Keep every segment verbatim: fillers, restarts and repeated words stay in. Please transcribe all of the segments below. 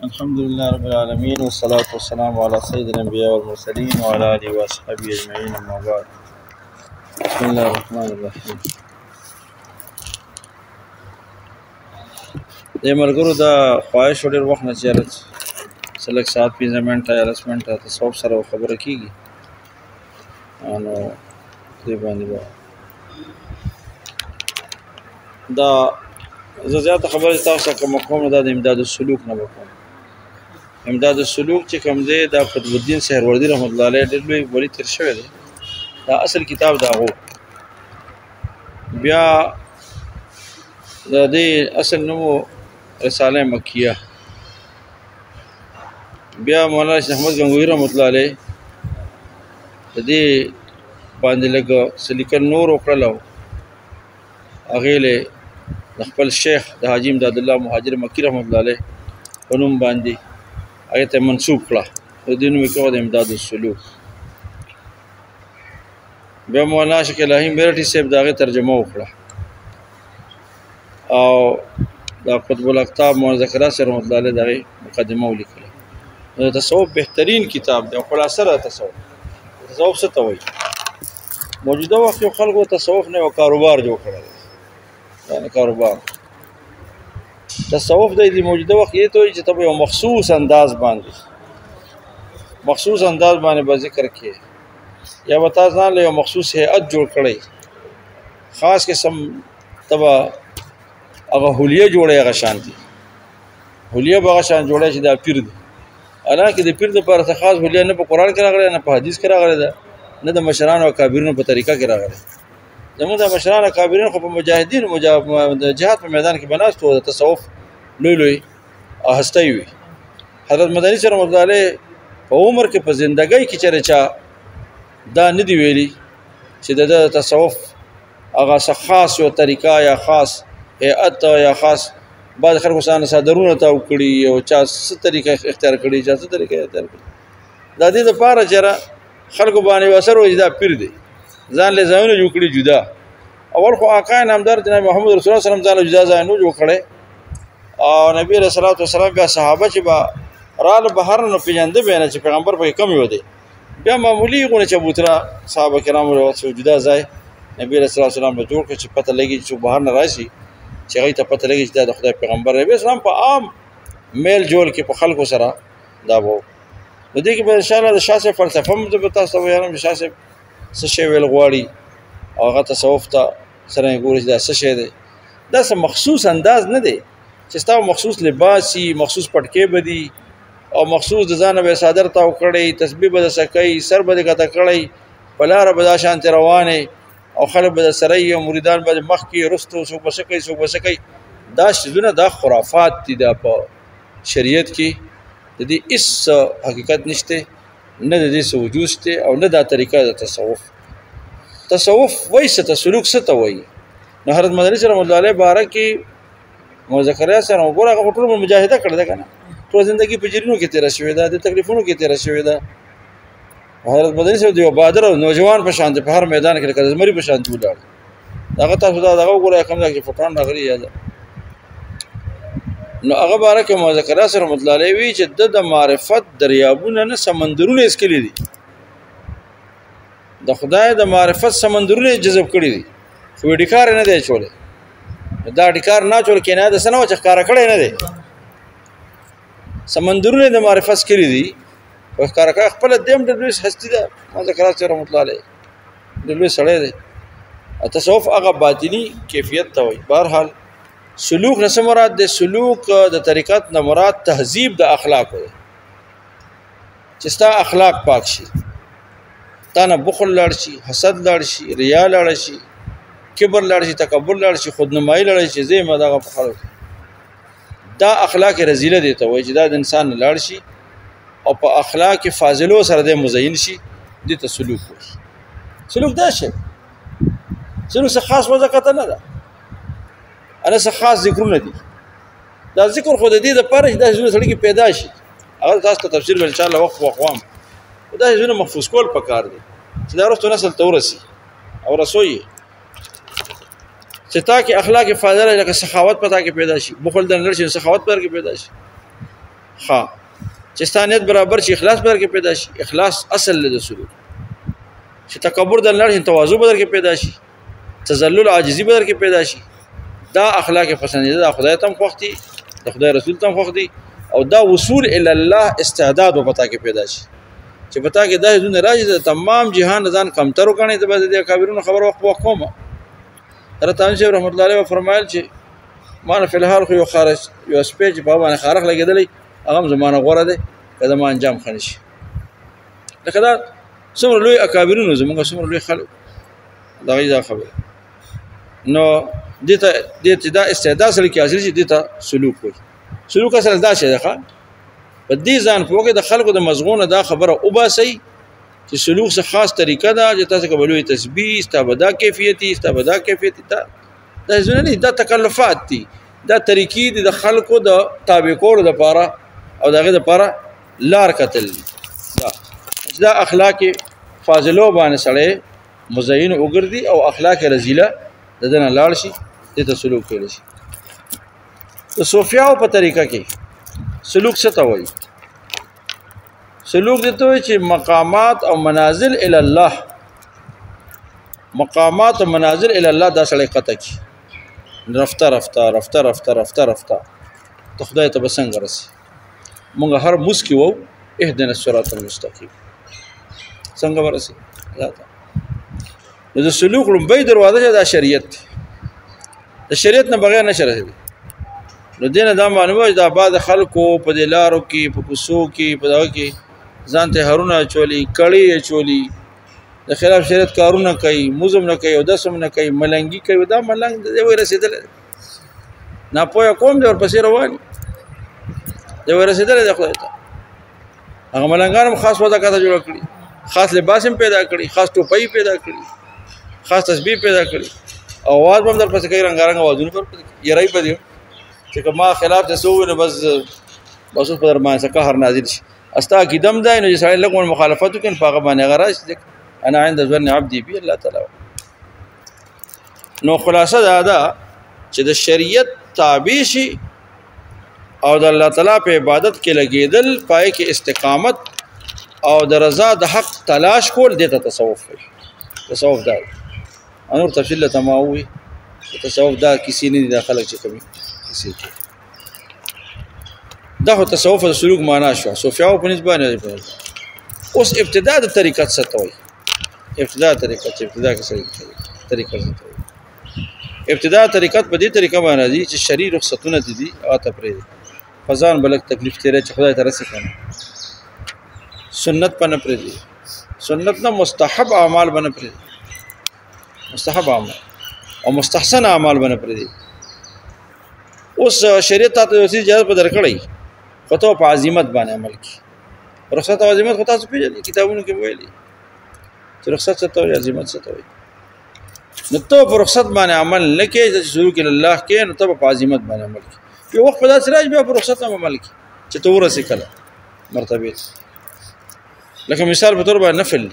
الحمد لله رب العالمين والصلاة والسلام على سيد الأنبياء والمرسلين وعلى آله وأصحابه أجمعين أما بعد. بسم الله الرحمن الرحيم. د ملګرو دا خواهش ډېر وخت نه چې سلک ساعت پنځه منټه یا لس منټه تصوف سره خبره کېږي نو دې باندې به دا زه زیاته خبره تاسو ته کوم کوم دا د امداد السلوک نه وکړم. امداد السلوک چې کوم دی دا قطب الدین سهروردي رحمت الله علیه ډېر لوی ولی تیر شوی دی. دا اصل کتاب د هغو بیا د دې اصل نوم رساله مکیه. بیا مولانا شیخ احمد گنگوهی رحمت الله علیه د دې باندې لږ څه لیکل نور وکړل او هغې له د خپل شیخ د حاجي امداد الله مهاجر مکی رحمت الله علیه په نوم باندې هغې ته منسوب کړه. د دې نوم یې کړه د امداد السلوک. بیا مولانا شیخ الهی میرټي صاحب د هغې ترجمه وکړه او دا قطب الاقطاب مولانا ذکریا صاحب رحمت الله علیه د هغې مقدمه ولیکله. د تصوف بهترین کتاب دی او خلاصه د تصوف. تصوف څه ته وایي؟ موجوده وخت یو خلکو تصوف نه یو کاروبار جوړ کړی دی. یعنې کاروبار تصوف دی د موجوده وخت یې ته وایي چې ته به یو مخصوص انداز باندې مخصوص انداز باندې به ذکر کې یا به تا ځان له یو مخصوص هیئت جوړ کړی خاص قسم ته به هغه حلیه جوړی هغه شان دي حلیه به هغه شان جوړی چې دا پیر دی. حالانکې د پیر دپاره څه خاص حلیه نه په قرآن کې راغلی نه په حدیث کې راغلی ده نه د مشرانو او کابرینو په طریقه کې راغلی. زموږ د مشرانو کابرین خو په مجاهدینو د جهاد په میدان کې به ناست وو. د تصوف لوی لوی هستی وي. حضرت مدني صاحب رحمت الله علیه په عمر کې په زندګۍ کې چېرې چا دا نه دي ویلي چې د ده تصوف هغه څه خاص یو طریقه یا خاص هیئت یا خاص بعض خلکو ځان صدرونه تاو کړي او چا څه طریقه اختیار کړي چا څه طریقه اختیار کړي. دا دې دپاره چېرې خلکو باندې اثر وایي چې دا پیر دی ځان له ځایونه جوړ کړي جدا. اول خو آقا نامدار جناب محمد رسول الله صلی الله علیه وسلم ځان له جدا ځای نه جوړ کړی او نبی علیه الصلاة والسلام بیا صحابه چې به راله بهر نو پېژانده به یې نه چې پیغمبر پکې کم یو دی. بیا معمولي غونې چبوتره صحابه کرامو له جدا ځای نبی علیه الصلاة والسلام به جوړ کړي چې پته لګي چې بهر نه راشي چې هغوی ته پته لګي چې دا د خدای پیغمبر نبي اسلام په عام میل جول کې په خلکو سره دا به نو دې کې به انشاءالله د شاه صاحب فلسفه هم زه به تاسو ته ویایم چې شاه صاحب څه شی ویل غواړي او هغه تصوف ته سره یې ګوري چې دا څه شی دی. دا څه مخصوص انداز نه دی چې ستا مخصوص لباس وي مخصوص پټکې به دي او مخصوص د ځانه به یې څادر تاو کړی تسبیح به درڅه کوي سر به دې کته کړی په لاره به دا شانتې روانې او خلک به درسره وي او مریدان به مخکې وروستو څوک به څه کوي څوک به څه کوي. دا شیزونه دا خرافات دي. دا په شریعت کې د دې هېڅ حقیقت نشته نه د دې څه وجود شته او نه دا طریقه د تصوف. تصوف وایي څه ته سلوک څه ته وایي. نو حضرت مدني صاحب رحمت الله علیه باره کې مولانا ذکریا صاحب وګوره هغه ټول مجاهده کړې ده که نه ټول زندګي په جرینو کې تېره شوې ده د تکلیفونو کې تېره شوې ده. حضرت مدني صاحب د یو بهادر او نوجوان په شان په هر میدان کې لکه د زمري په شان ولاړ. هغه تاسو دا دغه وګورئ کوم ځای کې فوټان راغلي یا ده نو هغه باره کې مولانا ذکریا صاحب رحمت الله علیه وایي چې د د معرفت دریابونه نه سمندرونه یې څکلي دي. د خدای د معرفت سمندرونه یې جذب کړي دي خو یې ډکار یې نه دی اچولی. دا ډکار نه اچول کنایه د څه نه وه چې ښکاره کړی نه دی. سمندرونه یې د معرفت څکلي دي خو ښکاره کړی خپله دې هم ډېر لوی هستي ده. مولانا ذکریا صاحب رحمت الله علیه ډېر لوی سړی دی. تصوف هغه باطني کیفیت ته وایي. بهرحال سلوک نه څه مراد دی؟ سلوک د طریقت نه مراد تهذیب د اخلاقو دی چې ستا اخلاق پاک شي تا نه بخل لاړ شي حسد لاړ شي ریا لاړ شي کبر لاړ شي تکبر لاړ شي خودنمایي لاړ شي زه یې دغه په خلکو دا اخلاق رذیله دی ته وایي چې دا د انسان نه لاړ شي او په اخلاق فاضلو سره دی مزین شي دې ته سلوک وایي. سلوک دا شی سلوک څه خاص وضاقته نه ده انا څه خاص ذکرونه دي. دا ذکر خو د دې دپاره چې دا څیزونه سړي کې پیدا شي. هغه تاسو ته تفسیر به انشاءالله وخت وخوام. دا څیزونه محفوظ کول پکار دي چې دا وروستو نسل ته ورسي او رسوي چې تا کې اخلاق فاضله لکه سخاوت په تا کې پیدا شي بخل در نه شي سخاوت پر کې پیدا شي ها چې ستانیت برابر شي اخلاص بدر کې پیدا شي اخلاص اصل له سلوک چې تکبر د لړ تواضع بدر کې پیدا شي تذلل عاجزي بدر کې پیدا شي دا اخلاق پسندیده دا خدای تم خوختي د خدای رسول تم خوختي او دا وصول الی الله استعداد او پتا کې پیدا شي چې پتا کې دا زونه راځي د تمام جهان ځان کمتر وکړي ته به د کابرونو خبر وخت وقومه رتان شیخ رحمت الله علیه فرمایل چې ما نه فلحال خو یو خارج یو سپیج په باندې خارق لګیدلی هغه زمانه غوړه ده کله ما انجام خنشي لکه دا څومره لوی اکابرونو زموږ څومره لوی خلک دا غي دا خبره نو دته دته دا استعداد سره کې حاصل شي دته سلوک وي سلوک اصل دا شي ښه په دې ځان پوګه د خلکو د مزغونه دا خبره او باسي چې سلوک څه خاص طریقه ده چې تاسو قبلوي تسبیح استبدا کیفیتي استبدا کیفیتي دا دا ځنه دا تکلفات دي دا طریقې دي د خلکو د تابع کولو لپاره او دغه لپاره لار کتل دا دا اخلاق فاضلو باندې سره مزین وګرځي او اخلاق رذیله ددن لاړ شي د سلوک کېږي شي د صوفیاو په طریقه کې سلوک څه ته وایي سلوک دته وایي چې مقامات او منازل الی الله مقامات او منازل الی الله دا سړی قطع کی رفته رفته رفته رفته رفته رفته ته خدای ته بسنګ رسي مونږ هر مسکی وو اهدنا الصراط المستقيم څنګه ورسي ذاته د سلوک لومبۍ دروازه د شریعت د شریعت نه بغیر نشه راځي نو دینه دا معلومه دا بعد خلکو په دلارو کې په کوسو کې په دغه کې ځان ته هرونه چولی کړي چولی د خلاف شریعت کارونه کوي موزم نه کوي او دسم نه کوي ملنګي کوي دا ملنګ دی وای رسیدل نه پوهه کوم دی ورپسې روان دی وای رسیدل د خدای ته هغه ملنګانم خاص ودا کاته جوړ کړی خاص لباسم پیدا کړی خاص ټوپۍ پیدا کړی خاص تسبیح پیدا کړی او आवाज هم در پسې کوي رنگارنګ आवाजونه پر یړای پدیو چې کما خلاف ته سو نه بس بس په درمان څخه هر نازل شي استا کی دم دای نو چې سړی لګون مخالفت کوي په هغه باندې غراش انا عند ظن عبدي بي الله تعالی نو خلاصه دا ده چې د شریعت تابع شي او د الله تعالی په عبادت کې لګیدل پای کې استقامت او د رضا د حق تلاش کول دته تصوف وي تصوف دا انور تفصیل تماوي تصوف دا کسی نه داخله چې کوي کسی کې دا هو تصوف د سلوک معنا شو صوفیاو په نسبت نه اوس ابتدا د طریقت څه توي ابتدا طریقت ابتدا کې صحیح طریقه څه توي ابتدا طریقت په دې طریقه باندې دي چې شری رخصتونه دي او ته پرې فزان بلک تکلیف تیرې چې خدای تعالی سره کوي سنت پنه پرې دي سنت نه مستحب اعمال بنه پرې مستحب اعمال او مستحسن اعمال بنه پرې دي اوس شریعت ته د اجازه په درکړی خطو په عظمت باندې عمل کی رخصت او عظمت خو تاسو پیژنئ کتابونو کې ویلي چې رخصت څه ته عظمت څه ته وي نو ته په رخصت باندې عمل نه کې چې شروع کړي الله کې نو ته په عظمت باندې عمل کی یو وخت په داسې راځي بیا په رخصت عمل کی چې ته ورسې کله مرتبه لکه مثال په تور باندې نفل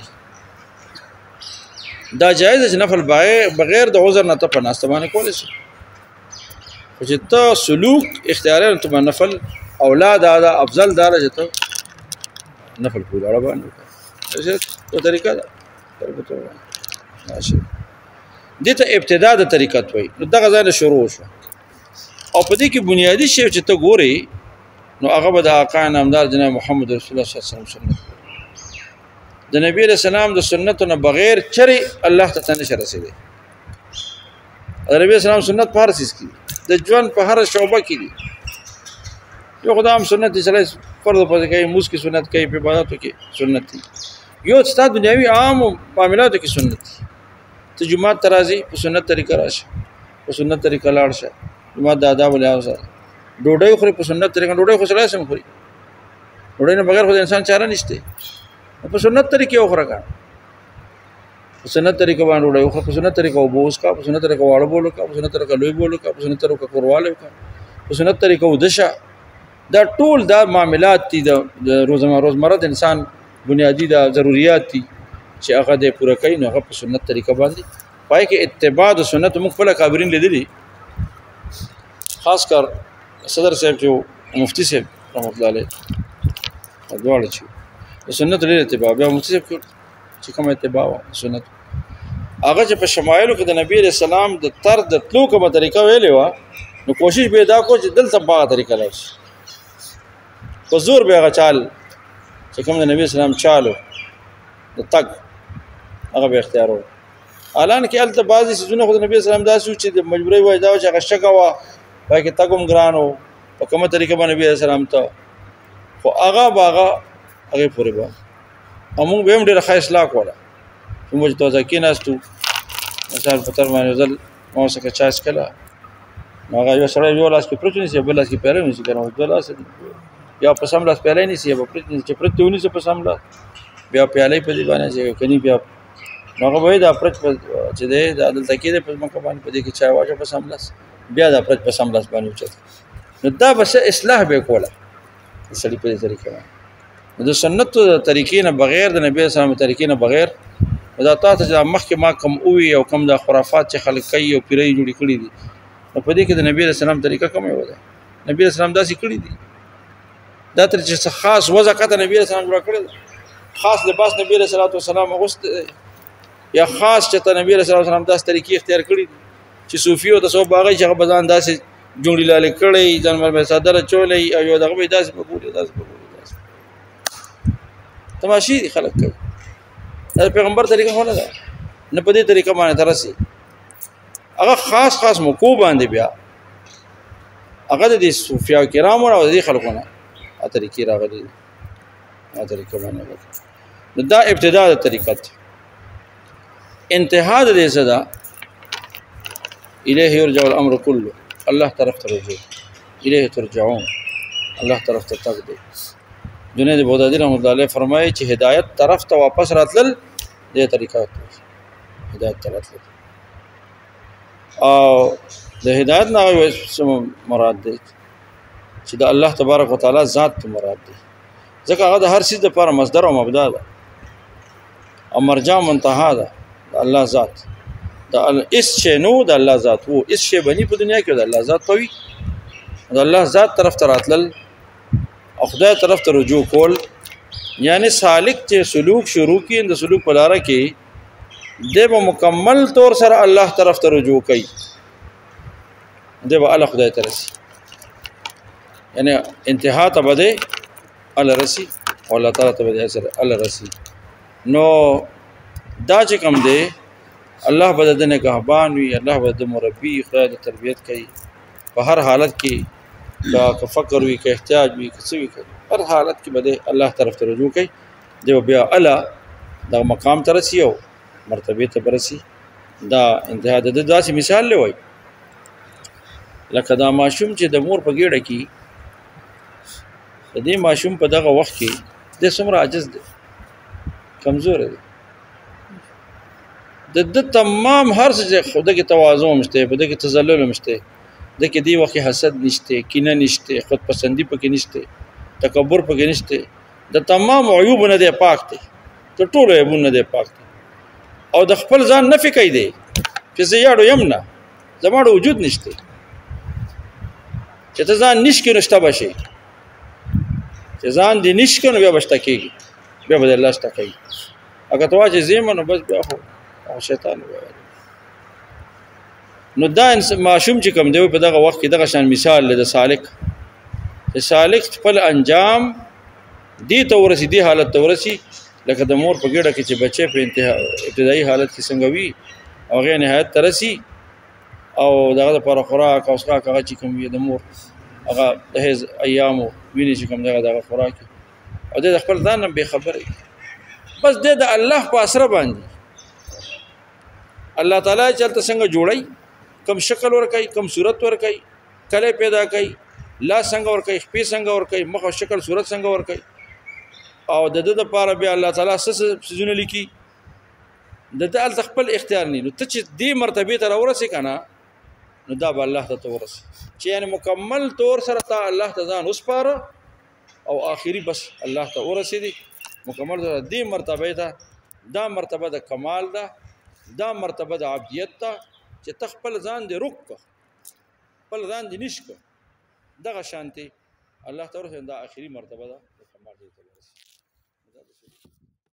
دا جایز چې نفل بغیر د عذر نه ته په ناسته باندې کولای شي چې ته سلوک اختیاري ته نفل اولاد دا افضل دار چې ته نفل کول اړه باندې څه طریقه ده ماشي دته ابتدا د طریقت وای نو دغه ځای شروع شو او په دې کې بنیادی شی چې ته ګوري نو هغه به د آقا نامدار جناب محمد رسول الله صلی الله علیه وسلم د نبی رسول الله د سنتونو بغیر چری الله ته نشه رسیدي د نبی رسول الله سنت فارسیس کی د ژوند په هر شعبه کې دي یو خدام سنت چې فرض په کوي موږ کې سنت کوي په عبادتو کې سنت دي یو ستاسو دنیوي عام معاملاتو کې سنت دي ته جمعه ترازی په سنت طریقه راشه په سنت طریقه لاړ شه جمعه د آداب له اوسه ډوډۍ خوري په سنت طریقه ډوډۍ خو سره سم خوري ډوډۍ نه بغیر خو انسان چاره نشته په سنت طریقې اوخره کا په سنت طریقه باندې ډوډۍ خو په سنت طریقه وبوس کا په سنت طریقه واړه بولو کا په سنت طریقه لوی بولو کا په سنت طریقه کورواله کا په سنت طریقه ودشه دا ټول دا معاملات دي د روزمره روزمره د انسان بنیادی دا ضرورت دي چې هغه د پوره کوي نو هغه په سنت طریقه باندې پای کې اتباع د سنت مخفله کابرین لیدلي خاص کر صدر صاحب جو مفتی صاحب رحمت الله علیه دواړه چې د سنت لري اتباع بیا مفتی صاحب چې کوم اتباع سنت هغه چې په شمایلو کې د نبی رسول الله د تر د تلو کومه طریقه ویلې و نو کوشش به دا کو چې دلته په طریقه لاس په زور به هغه چال چې کوم د نبی اسلام چالو د تک هغه به اختیارو الان کې الته بعضی سيزونه خو د نبی اسلام داسې چې د مجبوري وای دا چې هغه شګه وا پای کې تګوم ګرانو په کومه طریقه باندې نبی اسلام ته خو هغه باغه هغه پورې با امون به هم ډېر ښه اصلاح کوله موږ ته ځکه ناستو مثال په تر باندې ځل مو څه چاس کله هغه یو سره یو لاس کې پروتین سي بل لاس کې پیرې نشي کنه دوه لاس یا په سم لاس پیرې نشي په پروتین چې پروتین سي په سم لاس بیا پیالې په دې باندې چې کني بیا هغه وای دا پرچ چې دې د عدالت کې د په مکه باندې په دې کې چا واجب په سم لاس بیا دا پرچ په سم لاس باندې وچت نو دا بس اصلاح به کوله سړي په دې طریقې د سنت طریقې نه بغیر د نبی اسلام طریقې نه بغیر دا تاسو چې مخکې ما کم اووي او کم د خرافات چې خلک کوي او پیرې جوړې کړې دي نو په دې کې د نبی اسلام طریقه کومه و ده نبی اسلام داسې کړی دي دا تر چې خاص وځه کته نبی اسلام جوړ کړل خاص لباس نبی رسول الله والسلام غوست یا خاص چې ته نبی رسول الله والسلام داسې طریقې اختیار کړې دي چې صوفیو د سو باغې چې بزان داسې جوړې لاله کړې ځان باندې صدر چولې او یو دغه داسې په ګوري داسې په ګوري داسې تماشي خلک کوي دا پیغمبر طریقه خو نه ده نه په دې طریقه باندې ترسي هغه خاص خاص موکو باندې بیا هغه د صوفیا کرام او د خلکو نه ا طریقې راغلي ا طریقه باندې دا ابتدا د طریقت انتها د دې صدا الیه یرجع الامر كله الله طرف ته رجوع الیه ترجعون الله طرف ته تک دی جنید بغدادي رحمۃ اللہ علیہ فرمایي چې هدایت طرف ته واپس راتلل دې طریقه هدایت طرف راتلل او د هدایت نه مراد دی چې د الله تبارک وتعالى ذات ته مراد دی ځکه هغه د هر څه لپاره مصدر او مبدا ده او مرجع منتها ده د الله ذات د اس شی نو د الله ذات وو اس شی بني په دنیا کې د الله ذات پوي د الله ذات طرف ته راتلل او خدای طرف ته رجوع کول یعنی سالک چې سلوک شروع کین د سلوک په لار کې د مکمل طور سره الله طرف ته رجوع کوي د به الله خدای ته رسي یعنی انتها ته بده الله رسي او الله تعالی ته بده سره الله رسي نو دا چې کوم دی الله بده نه غهبان وي الله بده مربي خدای د تربيت کوي په هر حالت کې دا که فقر وي که احتیاج وي که څه وي هر حالت کې بده الله طرف ته رجوع کوي دی بیا الله دا مقام ته رسي او مرتبه ته برسي دا انتها د داسې مثال لوي لکه دا ماشوم چې د مور په ګیړه کې د دې ماشوم په دغه وخت کې د څومره عاجز دی کمزور دی د د تمام هر څه خوده کې تواضع مشته په دغه تذلل مشته د کې دی وخت حسد نشته کینه نشته خود پسندي پکې نشته تکبر پکې نشته د تمام عیوب نه دی پاک دی ته ټول عیوب نه دی پاک دی او د خپل ځان نفي کوي دی چې زه یاړو یم نه زموږ وجود نشته چې ته ځان نشکې نشته بشي چې ځان دې نشکې نو بیا بشته کېږي بیا به الله شته کوي اګه ته واجه زیمه نو بس بیا خو شیطان وایي نو دا ماشوم چې کوم دی په دغه وخت کې دغه شان مثال له سالک چې سالک خپل انجام دې ته ورسي دې حالت ته ورسي لکه د مور په ګډه کې چې بچي په انتها ابتدایي حالت کې څنګه وي او غیر نهایت ترسي او دغه لپاره خوراک او څښاک هغه چې کوم وي د مور هغه د هیڅ ایامو ویني چې کوم دغه دغه خوراک او د خپل ځان به خبرې بس د الله په اسره باندې الله تعالی چلته څنګه جوړي کم شکل ور کوي کم صورت ور کوي کله پیدا کوي لا څنګه ور کوي خپې څنګه ور کوي مخ شکل صورت څنګه ور کوي او د دې لپاره به الله تعالی سيزونه لیکي د دې خپل اختیار نه نو ته چې دې مرتبه ته ورسې کنه نو دا به الله ته ورسې چې یعنی مکمل طور سره ته الله ته ځان وسپاره او آخري بس الله ته ورسې دي مکمل دې مرتبه ته دا مرتبه د کمال ده دا مرتبه د عبدیت ته چې تخپل ځان دې رک خپل ځان دې نشک دغه شانتي الله تعالی دا آخري مرتبه ده په ما دې ته ورسي دا